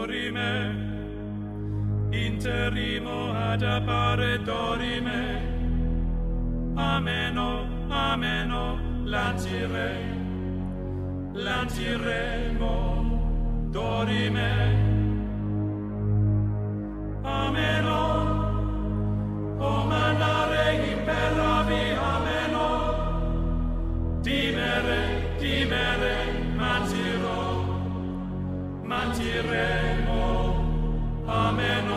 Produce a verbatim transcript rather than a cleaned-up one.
dorime, interimo ad appare dorime, ameno, ameno, lancire, lanciremo, dorime, ameno, o mandare imperavi, ameno, dimere, dimere, mantirò, mantiremo.